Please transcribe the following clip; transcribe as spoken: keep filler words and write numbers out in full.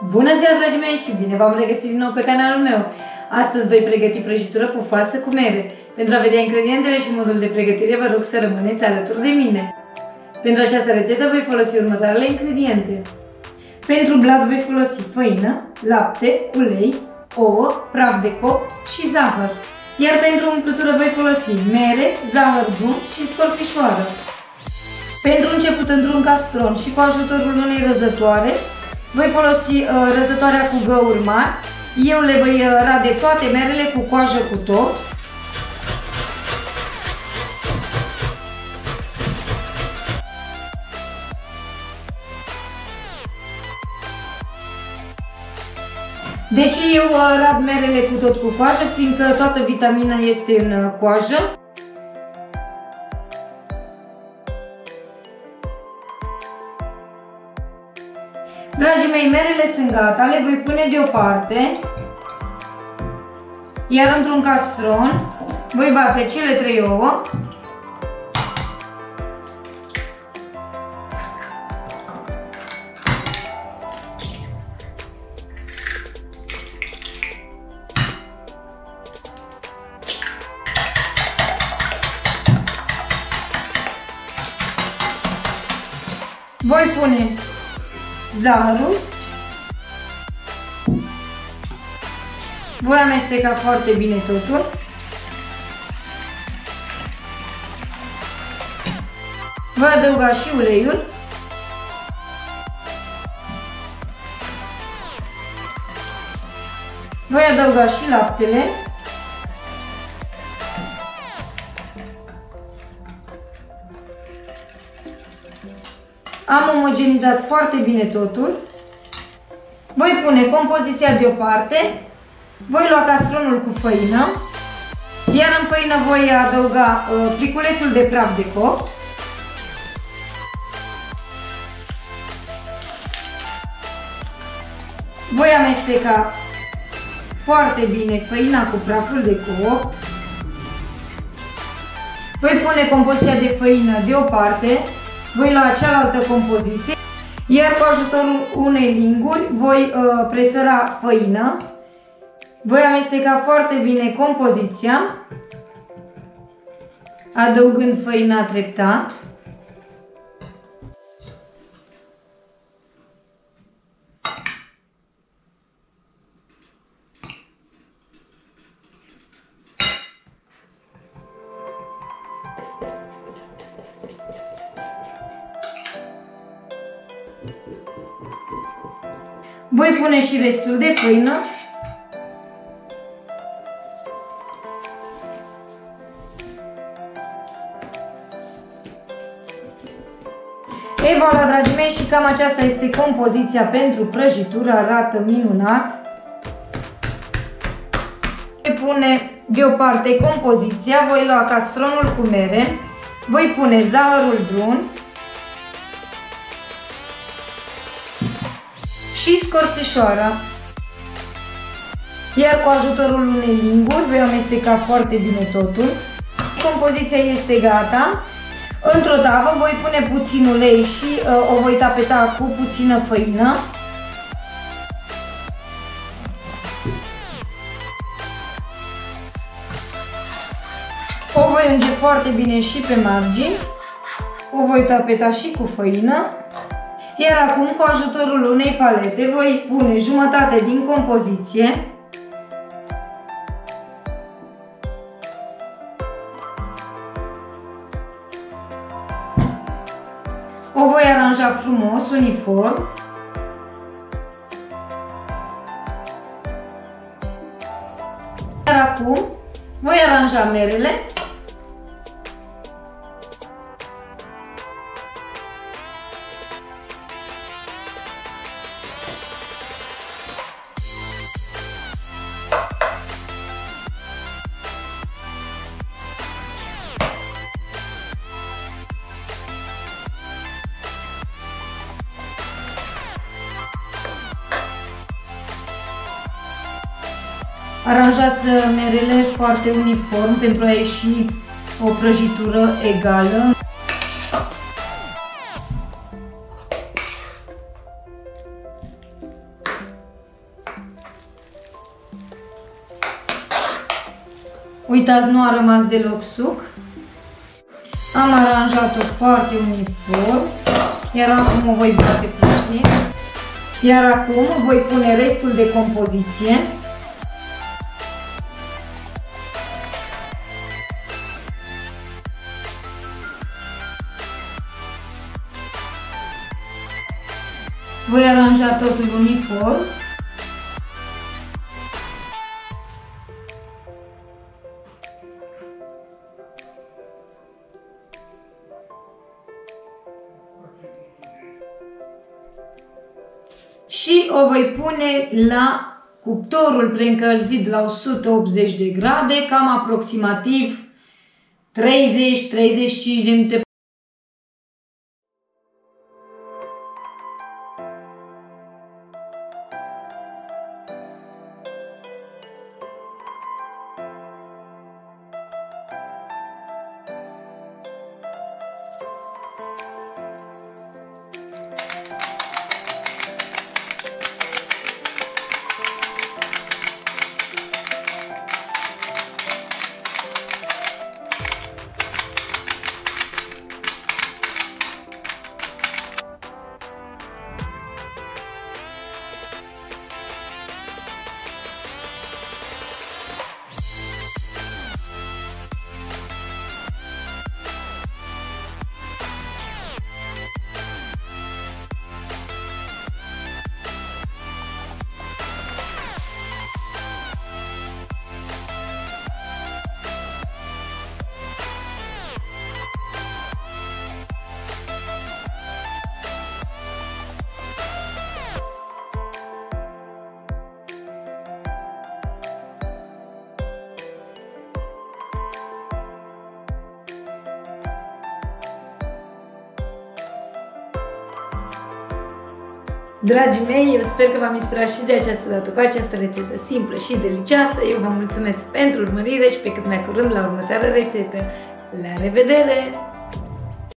Bună ziua, dragii mei, și bine v-am regăsit din nou pe canalul meu. Astăzi voi pregăti prăjitură pufoasă cu mere. Pentru a vedea ingredientele și modul de pregătire, vă rog să rămâneți alături de mine. Pentru această rețetă voi folosi următoarele ingrediente. Pentru blat voi folosi făină, lapte, ulei, ouă, praf de copt și zahăr. Iar pentru umplutură voi folosi mere, zahăr brun și scorpișoară. Pentru început, într-un castron și cu ajutorul unei răzătoare, voi folosi uh, răzătoarea cu găuri mari. Eu le voi uh, rade toate merele cu coajă cu tot. Deci eu uh, rad merele cu tot cu coajă, fiindcă toată vitamina este în uh, coajă. Dragii mei, merele sunt gata, le voi pune deoparte, iar într-un castron voi bate cele trei ouă, voi pune zahărul, voi amesteca foarte bine totul, voi adăuga și uleiul, voi adăuga și laptele, am omogenizat foarte bine totul. Voi pune compoziția deoparte. Voi lua castronul cu făină. Iar în făină voi adăuga uh, pliculețul de praf de copt. Voi amesteca foarte bine făina cu praful de copt. Voi pune compoziția de făină deoparte. Voi lua cealaltă compoziție, iar cu ajutorul unei linguri voi uh, presăra făină, voi amesteca foarte bine compoziția, adăugând făina treptat. Voi pune și restul de făină. Ei, voilà, dragii mei, și cam aceasta este compoziția pentru prăjitură, arată minunat. Voi pune deoparte compoziția, voi lua castronul cu mere, voi pune zahărul brun și scorțișoara, iar cu ajutorul unei linguri voi amesteca foarte bine totul. Compoziția este gata. Într-o tavă voi pune puțin ulei și uh, o voi tapeta cu puțină făină. O voi unge foarte bine și pe margini. O voi tapeta și cu făină. Iar acum, cu ajutorul unei palete, voi pune jumătate din compoziție. O voi aranja frumos, uniform. Iar acum voi aranja merele. Aranjați merele foarte uniform pentru a ieși o prăjitură egală. Uitați, nu a rămas deloc suc. Am aranjat-o foarte uniform, iar acum o voi bate puțin. Iar acum voi pune restul de compoziție. Voi aranja totul uniform. Și o voi pune la cuptorul preîncălzit la o sută optzeci de grade, cam aproximativ treizeci treizeci și cinci de minute. Dragii mei, eu sper că v-am inspirat și de această dată cu această rețetă simplă și delicioasă. Eu vă mulțumesc pentru urmărire și pe cât mai curând la următoarea rețetă. La revedere!